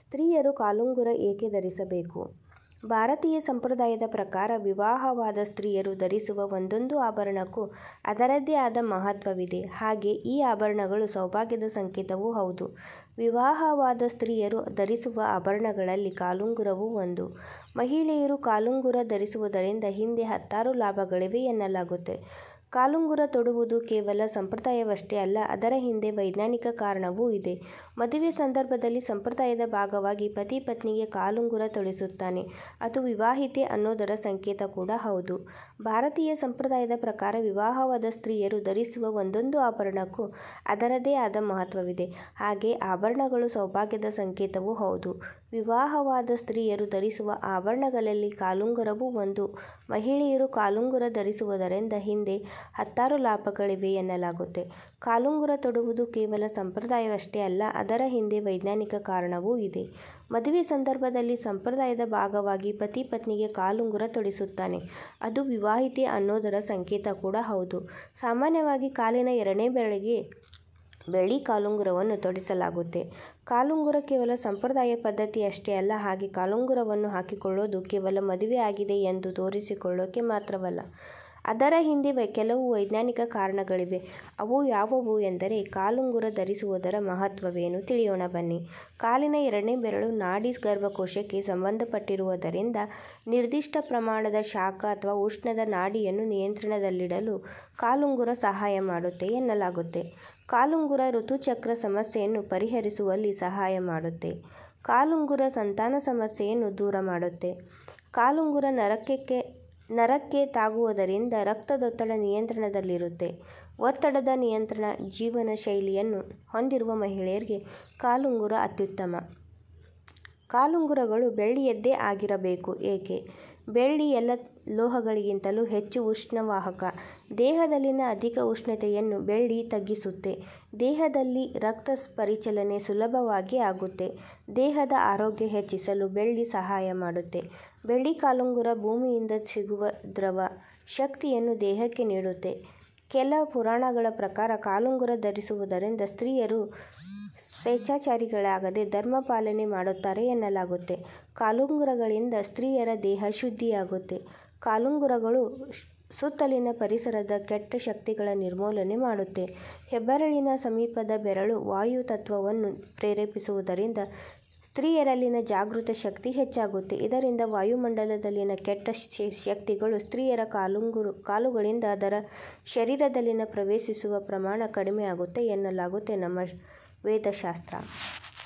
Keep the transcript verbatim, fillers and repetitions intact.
ಸ್ತ್ರೀಯರು ಕಾಲುಂಗುರ ಏಕೆ ಧರಿಸಬೇಕು? ಭಾರತೀಯ ಸಂಪ್ರದಾಯದ ಪ್ರಕಾರ ವಿವಾಹವಾದ ಸ್ತ್ರೀಯರು ಧರಿಸುವ ಒಂದೊಂದು ಆಭರಣಕ್ಕೂ ಅದರದ್ದೇ ಆದ ಮಹತ್ವವಿದೆ. ಹಾಗೆ ಈ ಆಭರಣಗಳು ಸೌಭಾಗ್ಯದ ಸಂಕೇತವೂ ಹೌದು. ವಿವಾಹವಾದ ಸ್ತ್ರೀಯರು ಧರಿಸುವ ಆಭರಣಗಳಲ್ಲಿ ಕಾಲುಂಗುರವೂ ಒಂದು. ಮಹಿಳೆಯರು ಕಾಲುಂಗುರ ಧರಿಸುವುದರಿಂದ ಹಿಂದೆ ಹತ್ತಾರು ಲಾಭಗಳಿವೆ ಎನ್ನಲಾಗುತ್ತೆ. ಕಾಲುಂಗುರ ತೊಡುವುದು ಕೇವಲ ಸಂಪ್ರದಾಯವಷ್ಟೇ ಅಲ್ಲ, ಅದರ ಹಿಂದೆ ವೈಜ್ಞಾನಿಕ ಕಾರಣವೂ ಇದೆ. ಮದುವೆ ಸಂದರ್ಭದಲ್ಲಿ ಸಂಪ್ರದಾಯದ ಭಾಗವಾಗಿ ಪತಿ ಪತ್ನಿಗೆ ಕಾಲುಂಗುರ ತೊಡಿಸುತ್ತಾನೆ. ಅದು ವಿವಾಹಿತೆ ಅನ್ನೋದರ ಸಂಕೇತ ಕೂಡ ಹೌದು. ಭಾರತೀಯ ಸಂಪ್ರದಾಯದ ಪ್ರಕಾರ ವಿವಾಹವಾದ ಸ್ತ್ರೀಯರು ಧರಿಸುವ ಒಂದೊಂದು ಆಭರಣಕ್ಕೂ ಅದರದ್ದೇ ಆದ ಮಹತ್ವವಿದೆ. ಹಾಗೆ ಆಭರಣಗಳು ಸೌಭಾಗ್ಯದ ಸಂಕೇತವೂ ಹೌದು. ವಿವಾಹವಾದ ಸ್ತ್ರೀಯರು ಧರಿಸುವ ಆಭರಣಗಳಲ್ಲಿ ಕಾಲುಂಗುರವೂ ಒಂದು. ಮಹಿಳೆಯರು ಕಾಲುಂಗುರ ಧರಿಸುವುದರಿಂದ ಹಿಂದೆ ಹತ್ತಾರು ಲಾಭಗಳಿವೆ ಎನ್ನಲಾಗುತ್ತೆ. ಕಾಲುಂಗುರ ತೊಡುವುದು ಕೇವಲ ಸಂಪ್ರದಾಯವಷ್ಟೇ ಅಲ್ಲ, ಅದರ ಹಿಂದೆ ವೈಜ್ಞಾನಿಕ ಕಾರಣವೂ ಇದೆ. ಮದುವೆ ಸಂದರ್ಭದಲ್ಲಿ ಸಂಪ್ರದಾಯದ ಭಾಗವಾಗಿ ಪತಿ ಪತ್ನಿಗೆ ಕಾಲುಂಗುರ ತೊಡಿಸುತ್ತಾನೆ. ಅದು ವಿವಾಹಿತೆ ಅನ್ನೋದರ ಸಂಕೇತ ಕೂಡ ಹೌದು. ಸಾಮಾನ್ಯವಾಗಿ ಕಾಲಿನ ಎರಡನೇ ಬೆರಳಿಗೆ ಬೆಳ್ಳಿ ಕಾಲುಂಗುರವನ್ನು ತೊಡಿಸಲಾಗುತ್ತೆ. ಕಾಲುಂಗುರ ಕೇವಲ ಸಂಪ್ರದಾಯ ಪದ್ಧತಿಯಷ್ಟೇ ಅಲ್ಲ, ಹಾಗೆ ಕಾಲುಂಗುರವನ್ನು ಹಾಕಿಕೊಳ್ಳೋದು ಕೇವಲ ಮದುವೆ ಆಗಿದೆ ಎಂದು ತೋರಿಸಿಕೊಳ್ಳೋಕೆ ಮಾತ್ರವಲ್ಲ. ಅದರ ಹಿಂದೆ ಕೆಲವು ವೈಜ್ಞಾನಿಕ ಕಾರಣಗಳಿವೆ. ಅವು ಯಾವುವು ಎಂದರೆ, ಕಾಲುಂಗುರ ಧರಿಸುವುದರ ಮಹತ್ವವೇನು ತಿಳಿಯೋಣ ಬನ್ನಿ. ಕಾಲಿನ ಎರಡನೇ ಬೆರಳು ನಾಡಿ ಗರ್ಭಕೋಶಕ್ಕೆ ಸಂಬಂಧಪಟ್ಟಿರುವುದರಿಂದ ನಿರ್ದಿಷ್ಟ ಪ್ರಮಾಣದ ಶಾಖ ಅಥವಾ ಉಷ್ಣದ ನಾಡಿಯನ್ನು ನಿಯಂತ್ರಣದಲ್ಲಿಡಲು ಕಾಲುಂಗುರ ಸಹಾಯ ಮಾಡುತ್ತೆ ಎನ್ನಲಾಗುತ್ತೆ. ಕಾಲುಂಗುರ ಋತುಚಕ್ರ ಸಮಸ್ಯೆಯನ್ನು ಪರಿಹರಿಸುವಲ್ಲಿ ಸಹಾಯ ಮಾಡುತ್ತೆ. ಕಾಲುಂಗುರ ಸಂತಾನ ಸಮಸ್ಯೆಯನ್ನು ದೂರ ಮಾಡುತ್ತೆ. ಕಾಲುಂಗುರ ನರಕ್ಕೆ ನರಕ್ಕೆ ತಾಗುವುದರಿಂದ ರಕ್ತದೊತ್ತಡ ನಿಯಂತ್ರಣದಲ್ಲಿರುತ್ತೆ. ಒತ್ತಡದ ನಿಯಂತ್ರಣ ಜೀವನ ಶೈಲಿಯನ್ನು ಹೊಂದಿರುವ ಮಹಿಳೆಯರಿಗೆ ಕಾಲುಂಗುರ ಅತ್ಯುತ್ತಮ. ಕಾಲುಂಗುರಗಳು ಬೆಳ್ಳಿಯದ್ದೇ ಆಗಿರಬೇಕು. ಏಕೆ? ಬೆಳ್ಳಿ ಎಲ್ಲ ಲೋಹಗಳಿಗಿಂತಲೂ ಹೆಚ್ಚು ಉಷ್ಣವಾಹಕ. ದೇಹದಲ್ಲಿನ ಅಧಿಕ ಉಷ್ಣತೆಯನ್ನು ಬೆಳ್ಳಿ ತಗ್ಗಿಸುತ್ತೆ. ದೇಹದಲ್ಲಿ ರಕ್ತ ಪರಿಚಲನೆ ಸುಲಭವಾಗಿ ಆಗುತ್ತೆ. ದೇಹದ ಆರೋಗ್ಯ ಹೆಚ್ಚಿಸಲು ಬೆಳ್ಳಿ ಸಹಾಯ ಮಾಡುತ್ತೆ. ಬೆಳ್ಳಿ ಕಾಲುಂಗುರ ಭೂಮಿಯಿಂದ ಸಿಗುವ ದ್ರವ ಶಕ್ತಿಯನ್ನು ದೇಹಕ್ಕೆ ನೀಡುತ್ತೆ. ಕೆಲ ಪುರಾಣಗಳ ಪ್ರಕಾರ ಕಾಲುಂಗುರ ಧರಿಸುವುದರಿಂದ ಸ್ತ್ರೀಯರು ಸ್ವೇಚ್ಛಾಚಾರಿಗಳಾಗದೆ ಧರ್ಮ ಪಾಲನೆ ಮಾಡುತ್ತಾರೆ ಎನ್ನಲಾಗುತ್ತೆ. ಕಾಲುಂಗುರಗಳಿಂದ ಸ್ತ್ರೀಯರ ದೇಹ ಶುದ್ಧಿಯಾಗುತ್ತೆ. ಕಾಲುಂಗುರಗಳು ಸುತ್ತಲಿನ ಪರಿಸರದ ಕೆಟ್ಟ ಶಕ್ತಿಗಳ ನಿರ್ಮೂಲನೆ ಮಾಡುತ್ತೆ. ಹೆಬ್ಬೆರಳಿನ ಸಮೀಪದ ಬೆರಳು ವಾಯು ತತ್ವವನ್ನು ಪ್ರೇರೇಪಿಸುವುದರಿಂದ ಸ್ತ್ರೀಯರಲ್ಲಿನ ಜಾಗೃತ ಶಕ್ತಿ ಹೆಚ್ಚಾಗುತ್ತೆ. ಇದರಿಂದ ವಾಯುಮಂಡಲದಲ್ಲಿನ ಕೆಟ್ಟ ಶಕ್ತಿಗಳು ಸ್ತ್ರೀಯರ ಕಾಲುಂಗುರು ಕಾಲುಗಳಿಂದ ಅದರ ಶರೀರದಲ್ಲಿನ ಪ್ರವೇಶಿಸುವ ಪ್ರಮಾಣ ಕಡಿಮೆ ಆಗುತ್ತೆ ಎನ್ನಲಾಗುತ್ತೆ ನಮ್ಮ ವೇದಶಾಸ್ತ್ರ.